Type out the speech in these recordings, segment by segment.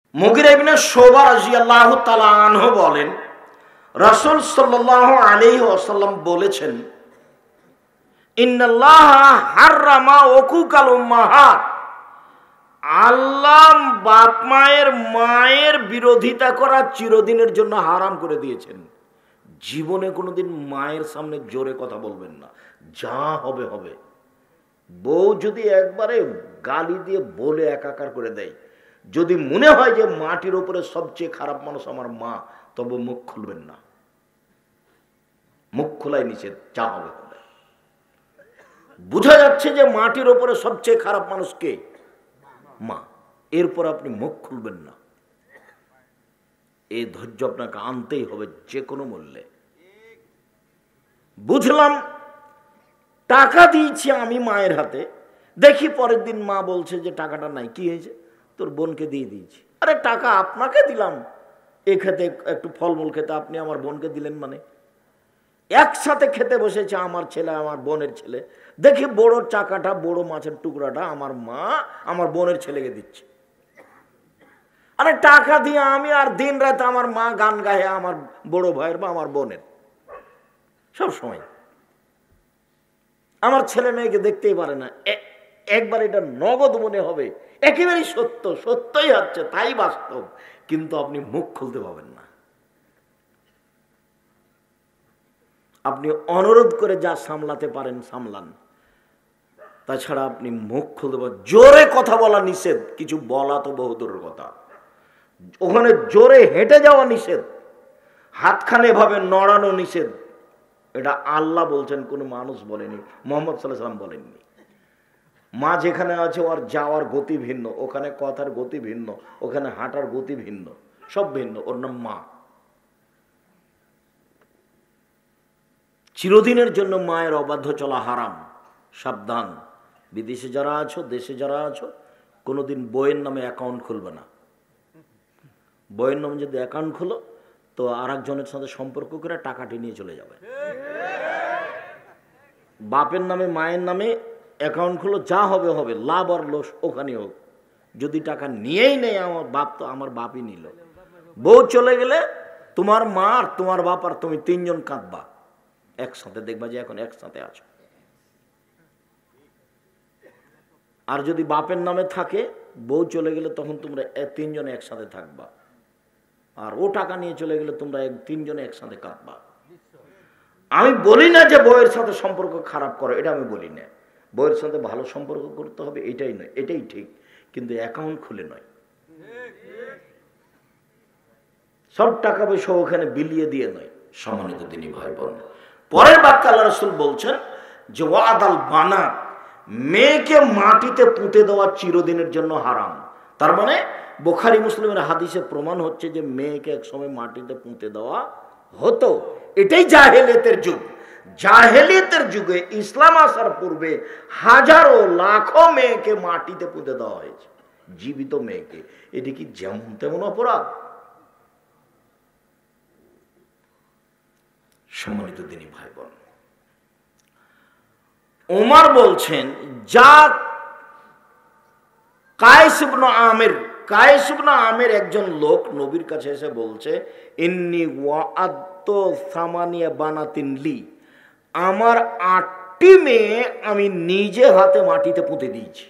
মুগিরা ইবনে শুবা রাদিয়াল্লাহু তাআলা আনহু বলেন, রাসূল সাল্লাল্লাহু আলাইহি ওয়াসাল্লাম বলেছেন, ইন্নাল্লাহা হাররামা উকুকাল উম্মাহাত, আল্লাহ বাপ মায়ের বিরোধিতা করা চিরদিনের জন্য হারাম করে দিয়েছেন। জীবনে কোনোদিন মায়ের সামনে জোরে কথা বলবেন না, যা হবে হবে। বউ যদি একবারে গালি দিয়ে বলে একাকার করে দেয়, যদি মনে হয় যে মাটির উপরে সবচেয়ে খারাপ মানুষ আমার মা, তবে মুখ খুলবেন না। মুখ খোলাই নিষেধ, যা হবে হবে। বোঝা যাচ্ছে যে মাটির উপরে সবচেয়ে খারাপ মানুষ কে? মা। এরপর আপনি মুখ খুলবেন না। এই ধৈর্য আপনাকে আনতেই হবে যে কোনো মূল্যে। বুঝলাম, টাকা দিয়েছি আমি মায়ের হাতে, দেখি পরের দিন মা বলছে যে টাকাটা নাই। কি হয়েছে? তোর বোনকে দিয়ে দিয়েছি। আরে টাকা আপনাকে দিলাম এ খেতে, একটু ফলমূল খেতে, আপনি আমার বোনকে দিলেন মানে? একসাথে খেতে বসেছে আমার ছেলে আমার বোনের ছেলে, দেখি বড় চাকাটা, বড় মাছের টুকরাটা আমার মা আমার বোনের ছেলেকে দিচ্ছে। আরে টাকা দিয়ে আমি আর দিন রাতে আমার মা গান গায়ে আমার বড় ভাইয়ের বা আমার বোনের, সব সময়। আমার ছেলে মেয়েকে দেখতেই পারে না। একবার এটা নগদ মনে হবে, একেবারেই সত্য, সত্যই হচ্ছে, তাই বাস্তব, কিন্তু আপনি মুখ খুলতে পাবেন না। আপনি অনুরোধ করে যা সামলাতে পারেন সামলান, তাছাড়া আপনি মুখ খুলতে পারেন। জোরে কথা বলা নিষেধ, কিছু বলা তো বহুদূরের কথা। ওখানে জোরে হেঁটে যাওয়া নিষেধ, হাতখানে এভাবে নড়ানো নিষেধ। এটা আল্লাহ বলছেন, কোনো মানুষ বলেনি, মুহাম্মদ সাল্লাল্লাহু আলাইহি ওয়াসাল্লাম বলেননি। মা যেখানে আছে ওর যাওয়ার গতি ভিন্ন, ওখানে কথার গতি ভিন্ন, ওখানে হাঁটার গতি ভিন্ন, সব ভিন্ন। ওর নাম মা। চিরদিনের জন্য মায়ের অবাধ্য চলা হারাম। সাবধান, বিদেশে যারা আছো, দেশে যারা আছো, কোনোদিন বইয়ের নামে অ্যাকাউন্ট খুলবে না। বইয়ের নামে যদি অ্যাকাউন্ট খোলো তো আর একজনের সাথে সম্পর্ক করে টাকাটি নিয়ে চলে যাবে। বাপের নামে মায়ের নামে অ্যাকাউন্ট খুলো, যা হবে হবে, লাভ আর লস ওখানে হোক। যদি টাকা নিয়েই নেই আমার বাপ, তো আমার বাপই নিল। বউ চলে গেলে তোমার মা আর তোমার বাপ আর তুমি তিনজন কাঁদবা একসাথে, দেখবা যে এখন একসাথে আছো। আর যদি বাপের নামে থাকে, বউ চলে গেলে তখন তোমরা তিনজনে একসাথে থাকবা। আর ও টাকা নিয়ে চলে গেলে তোমরা তিনজনে একসাথে কাঁদবা। আমি বলি না যে বউয়ের সাথে সম্পর্ক খারাপ করো, এটা আমি বলি না। বউয়ের সাথে ভালো সম্পর্ক করতে হবে, এটাই নয়, এটাই ঠিক, কিন্তু অ্যাকাউন্ট খুলে নয়। সব টাকা পয়সা ওখানে বিলিয়ে দিয়ে নয়। সম্মানিত দিনী ভাই বোন, পরের বাক্যে আল্লাহ রাসূল বলছেন যে ওয়াদাল বানাত, মেয়েকে মাটিতে পুঁতে দেওয়া চিরদিনের জন্য হারাম। তার মানে বুখারী মুসলিমের হাদিসে প্রমাণ হচ্ছে যে মেয়েকে একসময় মাটিতে পুঁতে দেওয়া হতো। এটাই জাহেলিয়াতের যুগ। জাহেলিয়াতের যুগে ইসলাম আসার পূর্বে হাজারো লাখো মেয়েকে মাটিতে পুঁতে দেওয়া হয়েছে, জীবিত মেয়েকে। এটি কি যেমন তেমন অপরাধ? সম্মানিত দিনী ভাই বোন, ওমর বলছেন, যা কায়েস ইবনে আমির একজন লোক নবীর কাছে এসে বলছে, ইন্নী ওয়াআদতু সামানিয়া বানাতিন লি, আমার 8টি মেয়ে আমি নিজে হাতে মাটিতে পুঁতে দিয়েছি।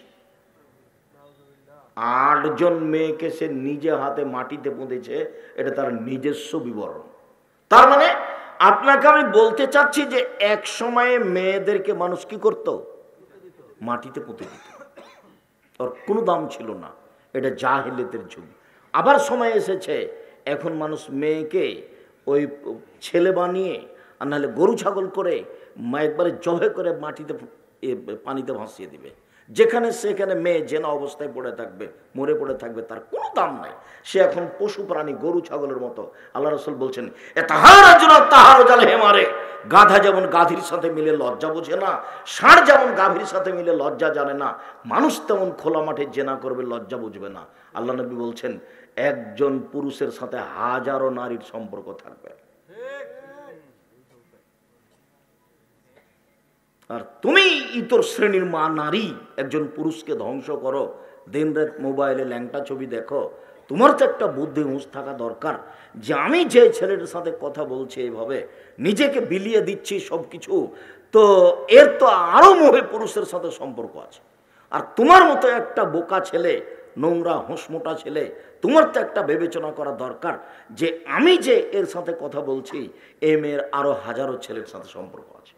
8 জন মেয়েকে সে নিজে হাতে মাটিতে পুঁতেছে, এটা তার নিজস্ব বিবরণ। তার মানে আপনাকে আমি বলতে চাচ্ছি যে এক সময়ে মেয়েদেরকে মানুষ কি করত? মাটিতে পুঁতে দিত, ওর কোনো দাম ছিল না। এটা জাহেলিয়াতের যুগ। আবার সময় এসেছে, এখন মানুষ মেয়েকে ওই ছেলে বানিয়ে আর নাহলে গরু ছাগল করে একবারে জবে করে মাটিতে পানিতে ভাসিয়ে দিবে। যেখানে সেখানে মেয়ে জেনা অবস্থায় পড়ে থাকবে, মরে পড়ে থাকবে, তার কোনো দাম নাই। সে এখন পশু প্রাণী, গরু ছাগলের মতো। আল্লাহ রাসূল বলছেন, হেমারে, গাধা যেমন গাভীর সাথে মিলে লজ্জা বোঝে না, ষাঁড় যেমন গাভীর সাথে মিলে লজ্জা জানে না, মানুষ তেমন খোলা মাঠে জেনা করবে, লজ্জা বুঝবে না। আল্লাহ নবী বলছেন, একজন পুরুষের সাথে হাজারো নারীর সম্পর্ক থাকবে। আর তুমি ইতর শ্রেণীর মা নারী একজন পুরুষকে ধ্বংস করো, দিন রাত মোবাইলে ল্যাংটা ছবি দেখো, তোমার তো একটা বুদ্ধি হুঁশ থাকা দরকার যে আমি যে ছেলেটার সাথে কথা বলছি এইভাবে নিজেকে বিলিয়ে দিচ্ছি সব কিছু, তো এর তো আরও মহিলা পুরুষের সাথে সম্পর্ক আছে। আর তোমার মতো একটা বোকা ছেলে, নোংরা হুঁশমোটা ছেলে, তোমার তো একটা বিবেচনা করা দরকার যে আমি যে এর সাথে কথা বলছি এ মেয়ের আরো হাজারো ছেলের সাথে সম্পর্ক আছে।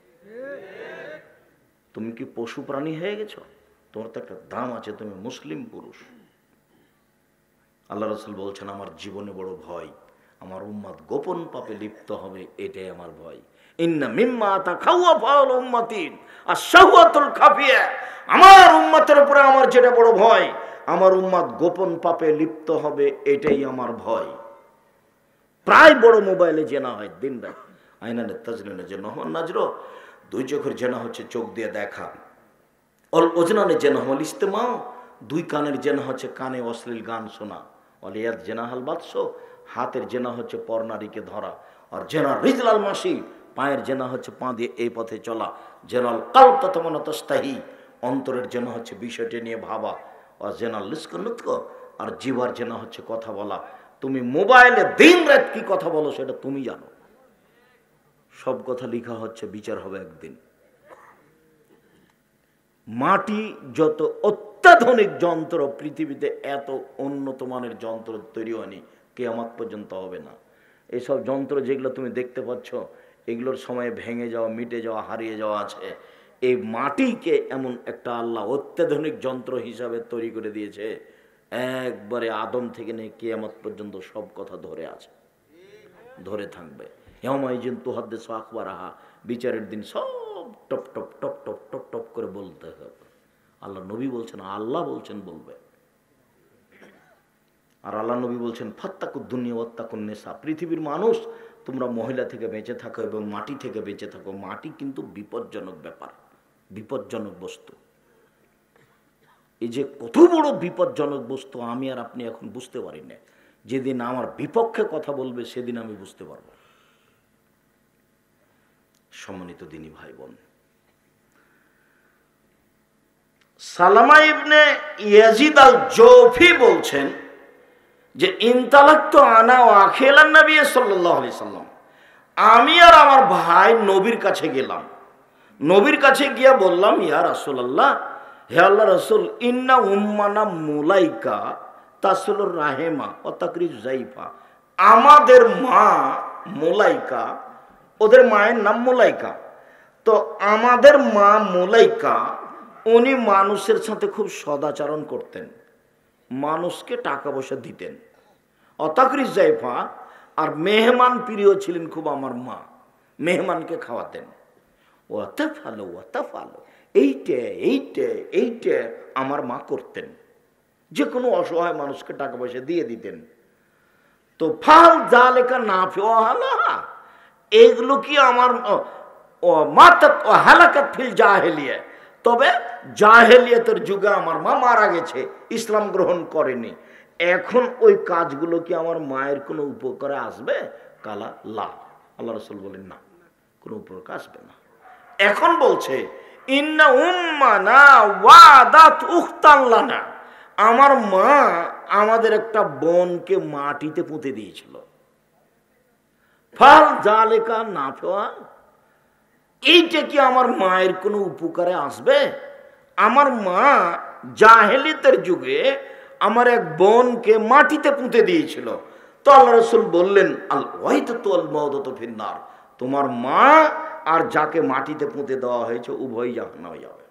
তুমি কি পশু প্রাণী হয়ে গেছো? তোমার তো একটা দাম আছে, তুমি মুসলিম পুরুষ। আল্লাহ রাসূল বলছেন আমার জীবনে বড় ভয়, আমার উম্মত গোপন পাপে লিপ্ত হবে, এটাই আমার ভয়। ইন্না মিম্মা তাখাওয়াফাল উম্মাতিন আশ-শাহওয়াতুল খাফিয়া, আমার উম্মতের উপরে আমার যেটা বড় ভয়, আমার উম্মত গোপন পাপে লিপ্ত হবে, এটাই আমার ভয়। প্রায় বড় মোবাইলে জেনা হয় দিন রাত। আইনানে তাজরিনে যে নহমান নাজরো, দুই চোখের জেনা হচ্ছে চোখ দিয়ে দেখা। অল ওজনানে জেনা হল ইস্তেমাও, দুই কানের জেনা হচ্ছে কানে অশ্লীল গান শোনা। অলিয়াদ জেনা হাল বাদশ, হাতের জেনা হচ্ছে পরনারীকে ধরা। আর জেনা রিজলাল মাসি, পায়ের জেনা হচ্ছে পা দিয়ে এই পথে চলা। জেনাল কালব ততমন তস্তাহি, অন্তরের জেনা হচ্ছে বিষয়টি নিয়ে ভাবা। আর জেনাল লিস্কনুৎক, আর জিবার জেনা হচ্ছে কথা বলা। তুমি মোবাইলে দিন রাত কি কথা বলো সেটা তুমি জানো। সব কথা লিখা হচ্ছে, বিচার হবে একদিন। মাটি যত অত্যাধুনিক যন্ত্র, পৃথিবীতে এত উন্নত মানের যন্ত্র তৈরি হয়নি, কিয়ামত পর্যন্ত হবে না। এইসব যন্ত্র যেগুলো তুমি দেখতে পাচ্ছ, এগুলোর সময় ভেঙে যাওয়া, মিটে যাওয়া, হারিয়ে যাওয়া আছে। এই মাটিকে এমন একটা আল্লাহ অত্যাধুনিক যন্ত্র হিসাবে তৈরি করে দিয়েছে, একবারে আদম থেকে নিয়ে কিয়ামত পর্যন্ত সব কথা ধরে আছে, ধরে থাকবে। ইয়াউমাইজিন তুহাদ্দিসু আখবারাহা, বিচারের দিন সব টপ টপ টপ টপ টপ টপ করে বলতে হবে। আল্লাহ নবী বলছেন, আল্লাহ বলছেন বলবে। আর আল্লাহ নবী বলছেন ফাত্তাকুদ দুনিয়া ওয়াত্তাকুন নিসা, পৃথিবীর মানুষ তোমরা মহিলা থেকে বেঁচে থাকো এবং মাটি থেকে বেঁচে থাকো। মাটি কিন্তু বিপজ্জনক ব্যাপার, বিপজ্জনক বস্তু। এই যে কত বড় বিপজ্জনক বস্তু আমি আর আপনি এখন বুঝতে পারি না। যেদিন আমার বিপক্ষে কথা বলবে সেদিন আমি বুঝতে পারব। সম্মানিত দিনী ভাই বোন, সালামা ইবনে ইয়াজিদ আল জৌফি বলছেন যে ইনতালাক্তু আনা ওয়া আখিলান নবী সাল্লাল্লাহু আলাইহি সাল্লাম, আমি আর আমার ভাই নবীর কাছে গেলাম। নবীর কাছে গিয়ে বললাম, ইয়া রাসূলুল্লাহ, হে আল্লাহ রাসূল, ইন্না উম্মানা মুলাইকা তাসলুর রাহেমা ওয়া তাকরিজ জাইফা, আমাদের মা মুলাইকা, ওদের মায়ের নাম মুলাইকা। তো আমাদের মা মুলাইকা উনি মানুষের সাথে খুব সদাচরণ করতেন, মানুষকে টাকা পয়সা দিতেন। অতাকরিজ জাইফা, আর মেহমান প্রিয় ছিলেন খুব আমার মা, মেহমানকে খাওয়াতেন। ওয়াতা ফালো ওয়াতা ফালো, এইটে এইটে এইটে আমার মা করতেন। যে কোনো অসহায় মানুষকে টাকা পয়সা দিয়ে দিতেন। তো ফাল জালেকা না ফিওয়ালা, এগুলো কি আমার মাতাত ও হালাকাত ফিল জাহেলিয়া, তবে জাহেলিয়াতের যুগে আমার মা মারা গেছে, ইসলাম গ্রহণ করেনি। এখন ওই কাজগুলো কি আমার মায়ের কোনো উপকারে আসবে? কালা লা, আল্লাহ রাসূল বলেন না, কোনো উপকার আসবে না। এখন বলছে ইন্না উম্মানা ওয়াদাত উখতান লানা, আমার মা আমাদের একটা বোনকে মাটিতে পুঁতে দিয়েছিল। ফাল জালেকা নাফা, এইটা কি আমার মায়ের কোনো উপকারে আসবে? আমার মা জাহেলিয়াতের যুগে আমার এক বোনকে মাটিতে পুঁতে দিয়েছিল। তো আল্লাহ রাসূল বললেন, আল ওয়াইদাতু ওয়াল মাউদাতু ফিন্নার, তোমার মা আর যাকে মাটিতে পুঁতে দেওয়া হয়েছে উভয়ই জাহান্নামে যাবে।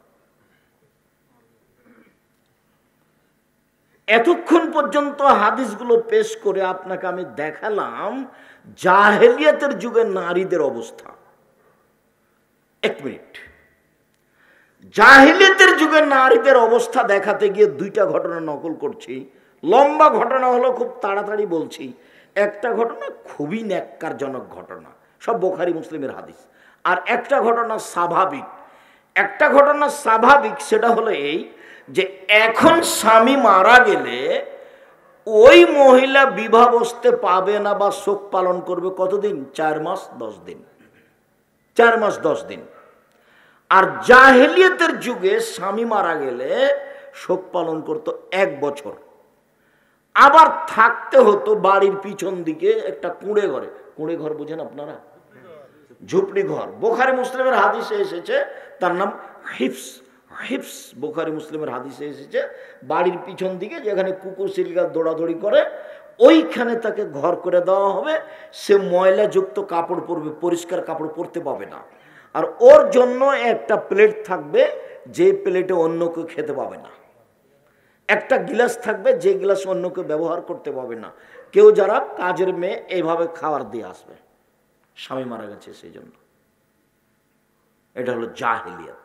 এতক্ষণ পর্যন্ত হাদিসগুলো পেশ করে আপনাকে আমি দেখালাম জাহেলিয়াতের যুগে নারীদের অবস্থা। এক মিনিট, জাহেলিয়াতের যুগে নারীদের অবস্থা দেখাতে গিয়ে দুইটা ঘটনা নকল করছি। লম্বা ঘটনা হলো, খুব তাড়াতাড়ি বলছি। একটা ঘটনা খুবই ন্যাক্কারজনক ঘটনা, সব বুখারী মুসলিমের হাদিস। আর একটা ঘটনা স্বাভাবিক। একটা ঘটনা স্বাভাবিক, সেটা হলো এই যে এখন স্বামী মারা গেলে ওই মহিলা বিবাহ বসতে পাবে না বা শোক পালন করবে কতদিন? 4 মাস 10 দিন। 4 মাস 10 দিন। আর জাহেলিয়াতের যুগে স্বামী মারা গেলে শোক পালন করত 1 বছর। আবার থাকতে হতো বাড়ির পিছন দিকে একটা কুঁড়ে ঘরে। কুঁড়ে ঘর বুঝেন আপনারা? ঝুপড়ি ঘর। বুখারী মুসলিমের হাদিসে এসেছে তার নাম হিফস। হিফস বুখারী মুসলিমের হাদিসে এসেছে বাড়ির পিছন দিকে যেখানে কুকুর শিলগাল দৌড়াদৌড়ি করে ওইখানে তাকে ঘর করে দেওয়া হবে। সে ময়লাযুক্ত কাপড় পরবে, পরিষ্কার কাপড় পরতে পাবে না। আর ওর জন্য একটা প্লেট থাকবে যে প্লেটে অন্য কেউ খেতে পাবে না। একটা গিলাস থাকবে যে গিলাস অন্য কেউ ব্যবহার করতে পাবে না। কেউ যারা কাজের মেয়ে এইভাবে খাবার দিয়ে আসবে, স্বামী মারা গেছে সেই জন্য। এটা হলো জাহেলিয়াত।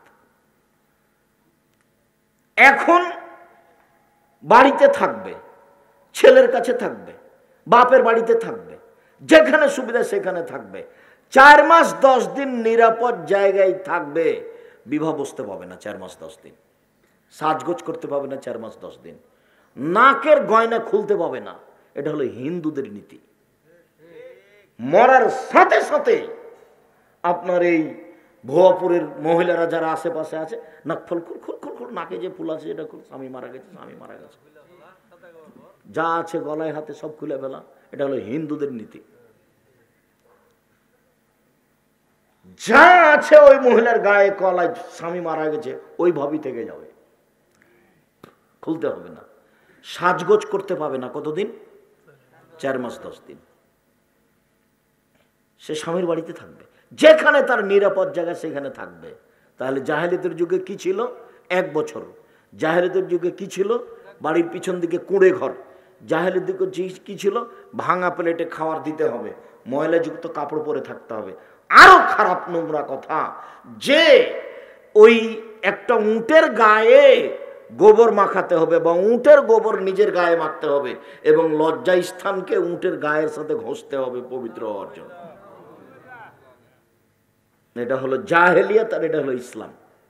এখন বাড়িতে থাকবে, ছেলের কাছে থাকবে, বাপের বাড়িতে থাকবে, যেখানে সুবিধা সেখানে থাকবে। 4 মাস 10 দিন নিরাপদ জায়গায় থাকবে। বিবাহ বসতে পাবে না 4 মাস 10 দিন। সাজগোজ করতে পাবে না 4 মাস 10 দিন। নাকের গয়না খুলতে পাবে না। এটা হলো হিন্দুদের নীতি। মরার সাথে সাথে আপনার এই ভুয়াপুরের মহিলারা যারা আশেপাশে আছে, নাক ফল খুল খুল খুল খুল, নাকে যে ফুল আছে এটা খুল, স্বামী মারা গেছে, স্বামী মারা গেছে, যা আছে গলায় হাতে সব খুলে ফেলা। এটা হলো হিন্দুদের নীতি। যা আছে ওই মহিলার গায়ে গলায় স্বামী মারা গেছে ওইভাবেই থেকে যাবে, খুলতে হবে না। সাজগোজ করতে পাবে না কতদিন? 4 মাস 10 দিন। সে স্বামীর বাড়িতে থাকবে, যেখানে তার নিরাপদ জায়গা সেখানে থাকবে। তাহলে জাহেলিয়াতের যুগে কি ছিল? 1 বছর। জাহেলিয়াতের যুগে কি ছিল? বাড়ির পিছন দিকে কুঁড়ে ঘর। জাহেলিয়াতের যুগে কি ছিল? ভাঙা প্লেটে খাবার দিতে হবে, ময়লাযুক্ত কাপড় পরে থাকতে হবে। আরো খারাপ নোংরা কথা যে ওই একটা উটের গায়ে গোবর মাখাতে হবে বা উটের গোবর নিজের গায়ে মাখতে হবে এবং লজ্জা স্থানকে উটের গায়ের সাথে ঘষতে হবে পবিত্র হওয়ার জন্য। এটা হলো জাহেলিয়াত আর এটা হলো ইসলাম।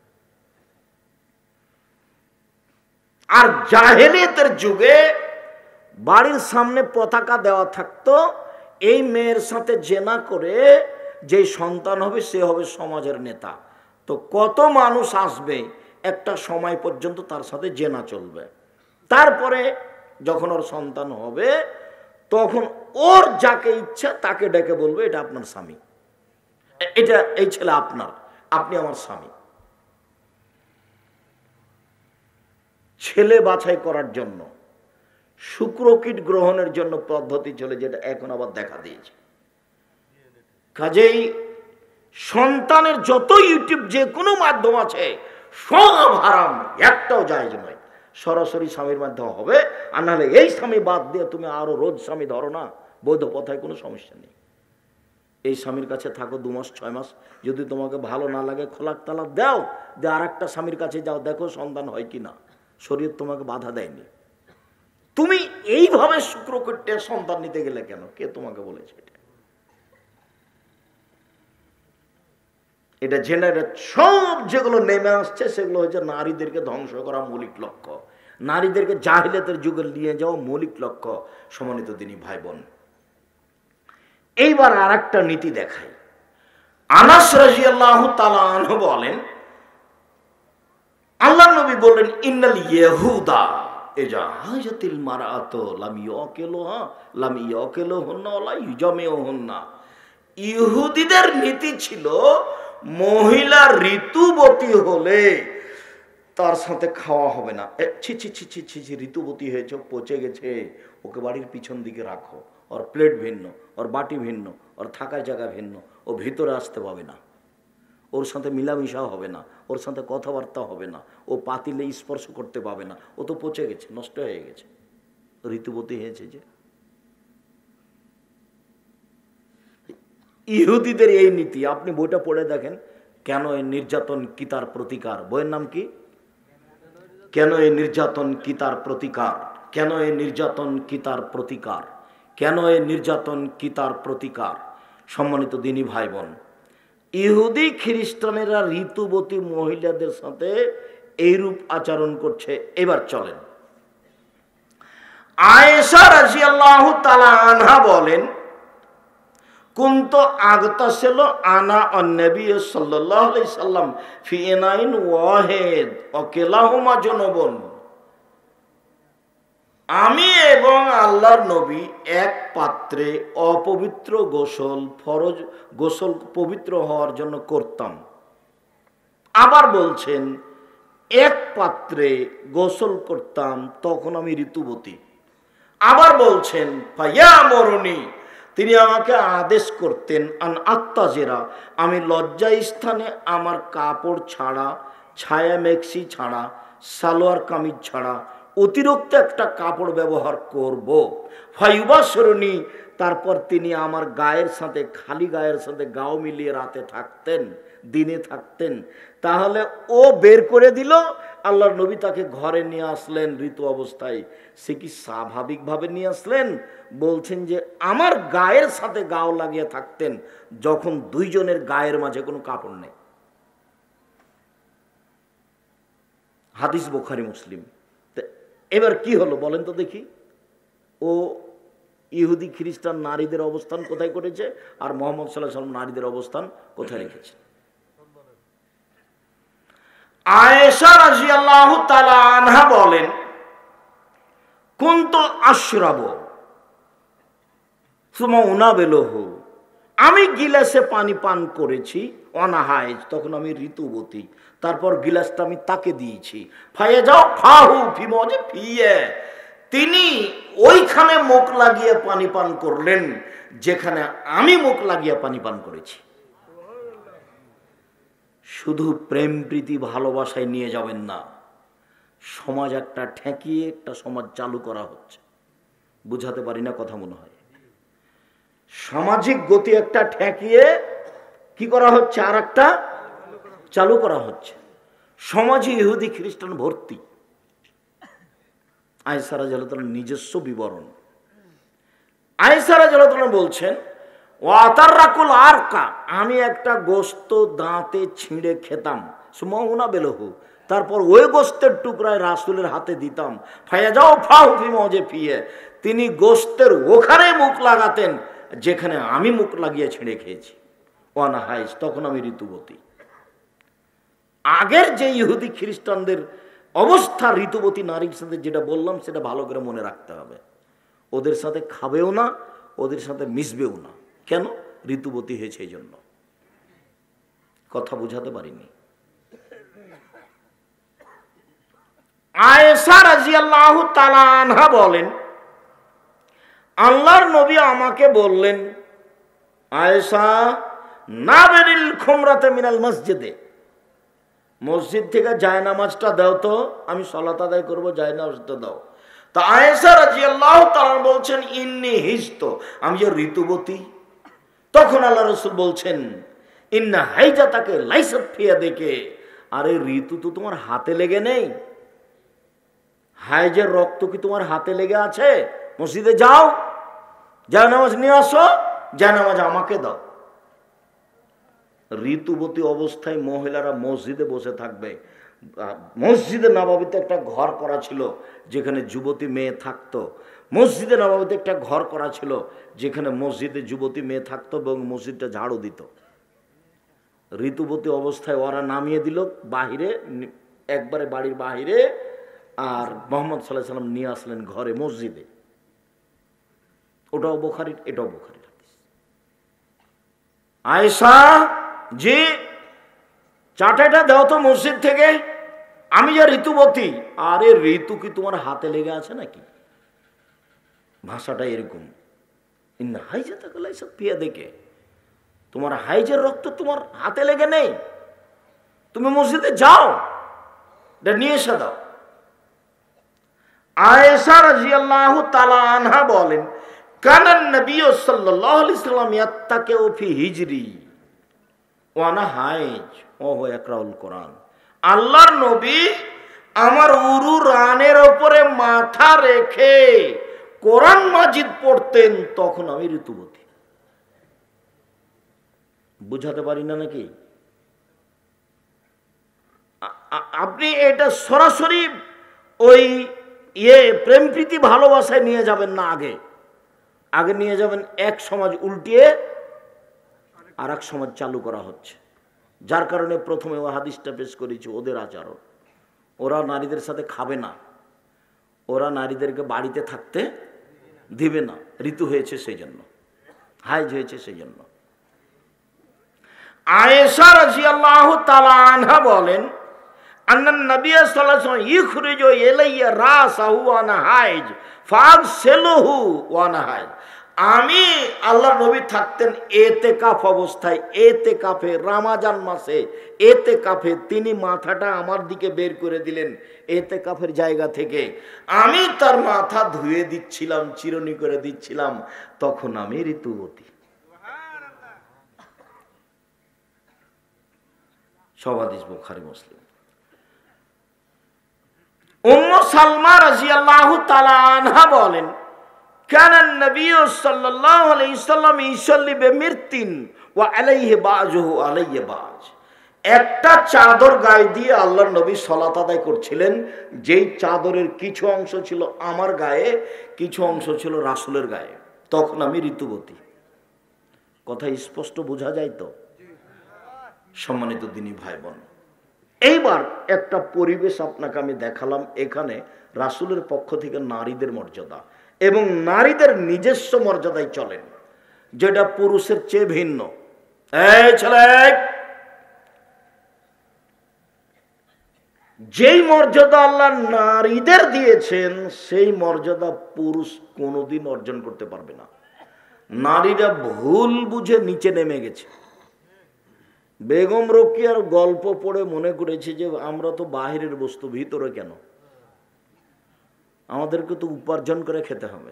আর জাহেলিয়াতের যুগে বাড়ির সামনে পতাকা দেওয়া থাকতো, এই মেয়ের সাথে জেনা করে যে সন্তান হবে সে হবে সমাজের নেতা। তো কত মানুষ আসবে, একটা সময় পর্যন্ত তার সাথে জেনা চলবে। তারপরে যখন ওর সন্তান হবে তখন ওর যাকে ইচ্ছা তাকে ডেকে বলবে এটা আপনার স্বামী, এটা এই ছেলে আপনার, আপনি আমার স্বামী। ছেলে বাছাই করার জন্য শুক্রকীট গ্রহণের জন্য পদ্ধতি চলে, যেটা এখন আবার দেখা দিয়েছে। কাজেই সন্তানের যত ইউটিউব যে কোনো মাধ্যম আছে সব হারাম, একটাও জায়েজ নয়। সরাসরি স্বামীর মাধ্যমে হবে, আর নাহলে এই স্বামী বাদ দিয়ে তুমি আরো রোজ স্বামী ধরো না, বৈধ পথায় কোনো সমস্যা নেই। এই স্বামীর কাছে থাকো 2 মাস 6 মাস, যদি তোমাকে ভালো না লাগে খোলাক তালাক দাও, যে আর একটা স্বামীর কাছে যাও, দেখো সন্তান হয় কিনা। শরীর তোমাকে বাধা দেয়নি। তুমি এইভাবে শুক্রকীটে সন্তান নিতে গেলে কেন? কে তোমাকে বলেছে? এটা জেনারেট সব যেগুলো নেমে আসছে সেগুলো হচ্ছে নারীদেরকে ধ্বংস করা মৌলিক লক্ষ্য, নারীদেরকে জাহিলিয়াতের যুগে নিয়ে যাওয়া মৌলিক লক্ষ্য। সম্মানিত দিনী ভাই বোন, এইবার আর একটা নীতি দেখাই। আনাস রাদিয়াল্লাহু তাআলা আনহু বলেন, আল্লাহ নবী বললেন, ইন্নাল ইয়াহুদা ইজা হাজাতিল মারাতু লাম ইয়াকিলুহা লাম ইয়াকিলুহুন্না ওয়া লা ইউজামিউহুন্না। ইহুদিদের নীতি ছিল মহিলা ঋতুবতী হলে তার সাথে খাওয়া হবে না। ছি ছি ছি ছি ছি ছি, ঋতুবতী হয়েছে, পচে গেছে, ওকে বাড়ির পিছন দিকে রাখো, ওর প্লেট ভিন্ন, ওর বাটি ভিন্ন, ওর থাকার জায়গা ভিন্ন, ও ভিতরে আসতে পাবে না, ওর সাথে মিলামিশা হবে না, ওর সাথে কথাবার্তা হবে না, ও পাতিলে স্পর্শ করতে পাবে না, ও তো পচে গেছে, নষ্ট হয়ে গেছে, ঋতুবতী হয়েছে যে। ইহুদিদের এই নীতি। আপনি বইটা পড়ে দেখেন, কেন এই নির্যাতন কি তার প্রতিকার। বইয়ের নাম কি? কেন এই নির্যাতন কি তার প্রতিকার, কেন এই নির্যাতন কি তার প্রতিকার, কেন এই নির্যাতন কি তার প্রতিকার। সম্মানিত দিনী ভাই বোন, ইহুদি খ্রিস্টানেরা ঋতুবতী মহিলাদের সাথে এইরূপ আচরণ করছে। এবার চলেন, আয়েশা রাদিয়াল্লাহু তাআলা আনহা বলেন, কুনতু আগতাসিলু আনা ওয়ান নবী সাল্লাল্লাহু আলাইহি সাল্লাম ফি ইনাইন ওয়াহিদ ওয়া কিলাহুমা জুনুবুন। আমি এবং আল্লাহর নবী এক পাত্রে অপবিত্র গোসল, ফরজ গোসল পবিত্র হওয়ার জন্য করতাম। আবার বলছেন এক পাত্রে গোসল করতাম, তখন আমি ঋতুবতী। আবার বলছেন ফাইয়া মরণী, তিনি আমাকে আদেশ করতেন আন আত্তাজেরা, আমি লজ্জা স্থানে আমার কাপড় ছাড়া, ছায়া মেক্সি ছাড়া, সালোয়ার কামিজ ছাড়া অতিরিক্ত একটা কাপড় ব্যবহার করব। ফাইবাসরণী, তারপর তিনি আমার গায়ের সাথে, খালি গায়ের সাথে গাও মিলিয়ে রাতে থাকতেন, দিনে থাকতেন। তাহলে ও বের করে দিল, আল্লাহর নবী তাকে ঘরে নিয়ে আসলেন ঋতু অবস্থায়। সে কি স্বাভাবিকভাবে নিয়ে আসলেন? বলছেন যে আমার গায়ের সাথে গাও লাগিয়ে থাকতেন, যখন দুইজনের গায়ের মাঝে কোনো কাপড় নেই। হাদিস বুখারী মুসলিম। এবার কি হলো বলেন তো দেখি? ও ইহুদি খ্রিস্টান নারীদের অবস্থান কোথায় করেছে, আর মুহাম্মদ সাল্লাল্লাহু আলাইহি ওয়াসাল্লাম নারীদের অবস্থান কোথায় রেখেছে? আয়েশা রাদিয়াল্লাহু তাআলা আনহা বলেন, কুনতু আশরাবু সুমা উনাবিলহু, আমি গিলাসে পানি পান করেছি, অনাহাইজ, তখন আমি ঋতুবতী। তারপর গিলাসটা আমি তাকে দিয়েছি। ফায়ে যাও ফাহু ফিমজে ফিয়ে, তিনি ওইখানে মুখ লাগিয়ে পানি পান করলেন যেখানে আমি মুখ লাগিয়ে পানি পান করেছি। শুধু প্রেম প্রীতি ভালোবাসায় নিয়ে যাবেন না, সমাজ একটা ঠেকিয়ে একটা সমাজ চালু করা হচ্ছে। বুঝাতে পারি না কথা মনে হয়? সামাজিক গতি একটা ঠেকিয়ে কি করা হচ্ছে, আর একটা চালু করা হচ্ছে। সমাজে ইহুদি খ্রিস্টান ভর্তি। আয়েশা রাদিয়াল্লাহু তাআলার নিজস্ব বিবরণ। আয়েশা রাদিয়াল্লাহু তাআলা বলছেন, ওয়াতাররাকুল আরকা, আমি একটা গোশত দাঁতে ছিঁড়ে খেতাম, সুমাউনা বেলহু, তারপর ওই গোশতের টুকরায় রাসূলের হাতে দিতাম। ফায়া যাও ফাহু ফিমজে ফিয়ে, তিনি গোশতের ওখানে মুখ লাগাতেন যেখানে আমি মুখ লাগিয়ে ছিঁড়ে খেয়েছি। ওয়ানা হাইজ, তখন আমি ঋতুবতী। আগের যে ইহুদি খ্রিস্টানদের অবস্থা ঋতুবতী নারীর সাথে, যেটা বললাম সেটা ভালো করে মনে রাখতে হবে। ওদের সাথে খাবেও না, ওদের সাথে মিশবেও না। কেন? ঋতুবতী হয়েছে এই জন্য। কথা বুঝাতে পারিনি। আয়েশা রাদিয়াল্লাহু তাআলা আনহা বলেন, আল্লাহর নবী আমাকে বললেন, আয়েশা নাবেরিল খুমরাতে মিনাল মসজিদে, মসজিদ থেকে জায়নামাজটা দাও তো, আমি সালাত আদায় করবো, জায়নামাজটা দাও। তা আয়েশা রাদিয়াল্লাহু তাআলা বলছেন, ইন্নী হিজত, আমি যে ঋতুবতী। তখন আল্লাহ রাসূল বলছেন, ইন্না হাইজাতাকে লাইসাত ফি ইয়াদিকে, আরে ঋতু তো তোমার হাতে লেগে নেই। হাইজের রক্ত কি তোমার হাতে লেগে আছে? মসজিদে যাও, জায়নামাজ নিয়ে আসো, জায়নামাজ আমাকে দাও। ঋতুবতী অবস্থায় মহিলারা মসজিদে বসে থাকবে। মসজিদে নববীতে একটা ঘর করা ছিল যেখানে যুবতী মেয়ে থাকতো। মসজিদে নববীতে একটা ঘর করা ছিল যেখানে মসজিদে যুবতী মেয়ে থাকতো এবং মসজিদটা ঝাড়ু দিত। ঋতুবতী অবস্থায় ওরা নামিয়ে দিল বাহিরে, একবারে বাড়ির বাহিরে, আর মুহাম্মদ সাল্লাল্লাহু আলাইহি ওয়াসাল্লাম নিয়ে আসলেন ঘরে, মসজিদে। ওটাও বুখারীর, এটাও বুখারীর হাদিস। আয়েশা, জি চাটাটা দাও তো মসজিদ থেকে, আমি যে ঋতুবতী। আরে ঋতু কি তোমার হাতে লেগে আছে নাকি? ভাষাটা এরকম। ইন্না হাইজাতাকা লাইসাত ফি ইয়াদিকে, তোমার হাইজের রক্ত তোমার হাতে লেগে নেই, তুমি মসজিদে যাও, এটা নিয়ে এসে দাও। আয়েশা রাদিয়াল্লাহু তাআলা আনহা বলেন, কানান নবী সাল্লাল্লাহু আলাইহি ওয়াসাল্লাম ইয়াত্তাকিউ ফি হিজরি ওয়ানা হাইজ ওহু ইয়াকরাউল কোরআন, আল্লাহর নবী আমার উরু রানের উপরে মাথা রেখে কোরআন মাজিদ পড়তেন, তখন আমি ঋতুবতী। বুঝাতে পারি না নাকি? আপনি এটা সরাসরি ওই প্রেম প্রীতি ভালোবাসায় নিয়ে যাবেন না। আগে নিয়ে যাবেন এক সমাজ উল্টিয়ে আর এক সমাজ চালু করা হচ্ছে। যার কারণে প্রথমে ও হাদিসটা পেশ করেছি, ওদের আচরণ, ওরা নারীদের সাথে খাবে না, ওরা নারীদেরকে বাড়িতে থাকতে দিবে না, ঋতু হয়েছে সেই জন্য, হাইজ হয়েছে সেই জন্য। আয়েশা রাদিয়াল্লাহু তাআলা আনহা বলেন, আন্নান নবী সাল্লাল্লাহু আলাইহি ওয়াসাল্লাম ইখরিজু ইলাইয়া রাসাহু ওয়া আনা হাইজ ফাগসিলুহু ওয়া আনা হাইজ। আমি আল্লাহর নবী থাকতেন এতেকাফ অবস্থায়, এতেকাফে রমজান মাসে এতেকাফে তিনি মাথাটা আমার দিকে বের করে দিলেন এতেকাফের জায়গা থেকে, আমি তার মাথা ধুয়ে দিচ্ছিলাম, চিরুনি করে দিচ্ছিলাম, তখন আমি ঋতুবতী। সব হাদিস বুখারী মুসলিম। উম্মু সালমা রাদিয়াল্লাহু তাআলা আনহা বলেন, কানান নবী সাল্লাল্লাহু আলাইহি সাল্লাম ইসাল্লি বিমিরতিন ওয়া আলাইহি বাজুহু আলাইহি বাজ। একটা চাদর গায়ে দিয়ে আল্লাহর নবী সালাত আদায় করছিলেন, যেই চাদরের কিছু অংশ ছিল আমার গায়ে, কিছু অংশ ছিল রাসূলের গায়ে, তখন আমি ঋতুবতী। কথা স্পষ্ট বোঝা যায় তো? সম্মানিত দিনী ভাই বোন, এইবার একটা পরিবেশ আপনাকে আমি দেখালাম, এখানে রাসূলের পক্ষ থেকে নারীদের মর্যাদা এবং নারীদের নিজস্ব মর্যাদায় চলেন, যেটা পুরুষের চেয়ে ভিন্ন। এই ছেলে, যেই মর্যাদা আল্লাহ নারীদের দিয়েছেন সেই মর্যাদা পুরুষ কোনোদিন অর্জন করতে পারবে না। নারীরা ভুল বুঝে নিচে নেমে গেছে। বেগম রোকেয়ার গল্প পড়ে মনে করেছে যে আমরা তো বাহিরের বস্তু, ভিতরে কেন? আমাদেরকে তো উপার্জন করে খেতে হবে,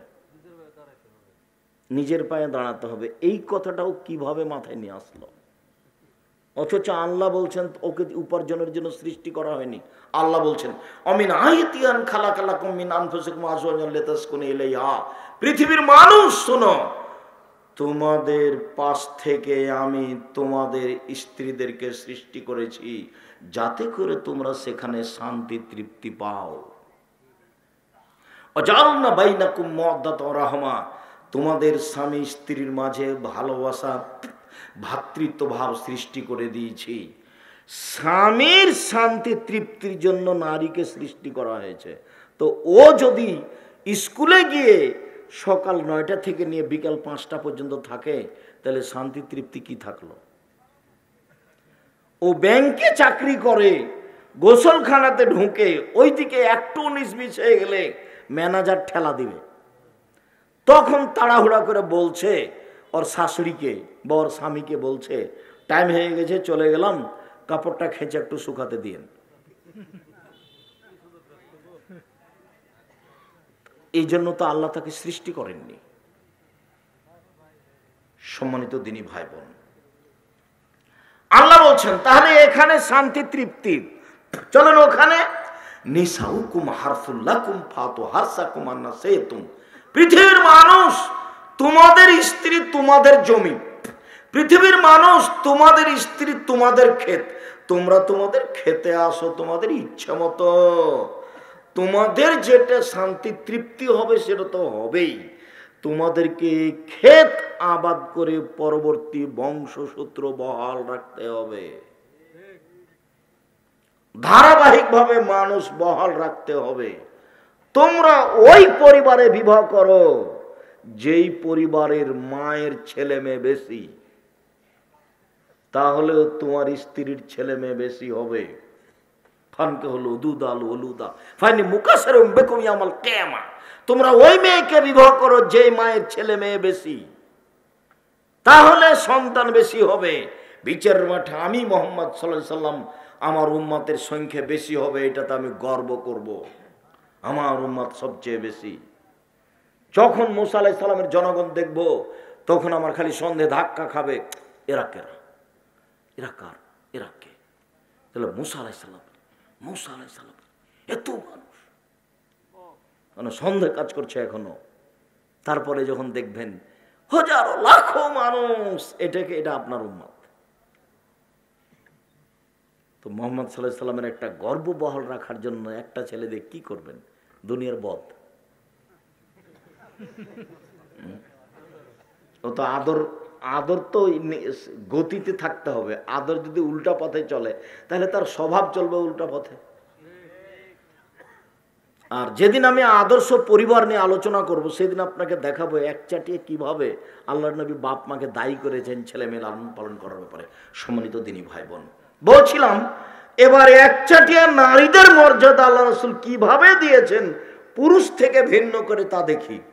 নিজের পায়ে দাঁড়াতে হবে। এই কথাটাও কিভাবে মাথায় নিয়ে আসলো? অথচ আল্লাহ বলছেন ওকে উপার্জনের জন্য সৃষ্টি করা হয়নি। আল্লাহ বলছেন অমিন আয়াতিয়ান খালাকালাকুম মিন আনফুসিকুম আজওয়াজান লিতাসকুনু ইলাইহা। পৃথিবীর মানুষ শোনো, তোমাদের পাশ থেকে আমি তোমাদের স্ত্রীদেরকে সৃষ্টি করেছি যাতে করে তোমরা সেখানে শান্তি তৃপ্তি পাও। অজালনা বাইনাকুম মাওয়াদ্দাতাও রাহমা, তোমাদের স্বামী স্ত্রীর মাঝে ভালোবাসা, ভ্রাতৃত্ব ভাব সৃষ্টি করে দিয়েছি। স্বামীর শান্তি তৃপ্তির জন্য নারীকে সৃষ্টি করা হয়েছে। তো ও যদি স্কুলে গিয়ে সকাল 9টা থেকে নিয়ে বিকাল 5টা পর্যন্ত থাকে, তাহলে শান্তি তৃপ্তি কি থাকলো? ও ব্যাংকে চাকরি করে, গোসলখানাতে ঢুকে ওইদিকে একটু 19-20 হয়ে গেলে ম্যানেজার ঠেলা দিবে, তখন তাড়াহুড়া করে বলছে ওর শাশুড়িকে বা ওর স্বামীকে, বলছে টাইম হয়ে গেছে চলে গেলাম, কাপড়টা খেঁচে একটু শুকাতে দিয়েন। এই জন্য তো আল্লাহ তাকে সৃষ্টি করেননি। সম্মানিত দিনী ভাই বোন, আল্লাহ বলছেন তাহলে এখানে শান্তি তৃপ্তি, চলেন ওখানে নিসাউকুম হারসুল লাকুম ফাতু হারসাকুম আন্না শাইতুম। পৃথিবীর মানুষ তোমাদের স্ত্রী তোমাদের জমি, পৃথিবীর মানুষ তোমাদের স্ত্রী তোমাদের ক্ষেত, তোমরা তোমাদের খেতে আসো তোমাদের ইচ্ছা মতো, তোমাদের যেটা শান্তি তৃপ্তি হবে সেটা তো হবেই। তোমাদেরকে ক্ষেত আবাদ করে পরবর্তী বংশসূত্র বহাল রাখতে হবে, ধারাবাহিকভাবে মানুষ বহাল রাখতে হবে। তোমরা ওই পরিবারে বিবাহ করো যেই পরিবারের মায়ের ছেলে মেয়ে বেশি, তাহলে তোমার স্ত্রীর ছেলে মেয়ে বেশি হবে। ফানকে হলো দুদাল হলুদা ফাইনি মুকাসসারুম বিকুম ইয়াউমাল কিয়ামা। তোমরা ওই মেয়েকে বিবাহ করো যেই মায়ের ছেলে মেয়ে বেশি, তাহলে সন্তান বেশি হবে। বিচারের মাঠে আমি মুহাম্মদ সাল্লাল্লাহু আলাইহি সাল্লাম আমার উম্মতের সংখ্যা বেশি হবে, এটাতে আমি গর্ব করব। আমার উম্মত সবচেয়ে বেশি। যখন মুসা আলাইহিস সালামের জনগণ দেখব, তখন আমার খালি সন্দেহ ধাক্কা খাবে, এরা কেরা, এরা কার, এরা কে? তাহলে মুসা আলাইহিস সালাম, মুসা আলাইহিস সালাম এত মানুষ, মানে সন্দেহ কাজ করছে এখনো। তারপরে যখন দেখবেন হাজারো লাখো মানুষ, এটাকে এটা আপনার উম্মত। তো মুহাম্মদ সাল্লাল্লাহু আলাইহি সাল্লামের একটা গর্ব বহাল রাখার জন্য একটা ছেলে দিয়ে কি করবেন? দুনিয়ার বদ। ও তো আদর, আদর তো গতিতে থাকতে হবে। আদর যদি উল্টা পথে চলে তাহলে তার স্বভাব চলবে উল্টা পথে। আর যেদিন আমি আদর্শ পরিবার নিয়ে আলোচনা করব সেদিন আপনাকে দেখাবো একচাটিয়ে কিভাবে আল্লাহর নবী বাপ মাকে দায়ী করেছেন ছেলে মেয়ে লালন পালন করার ব্যাপারে। সম্মানিত দিনী ভাই বোন, বলছিলাম এবার একচাটিয়া নারীদের মর্যাদা আল্লাহ রাসূল কিভাবে দিয়েছেন পুরুষ থেকে ভিন্ন করে তা দেখি।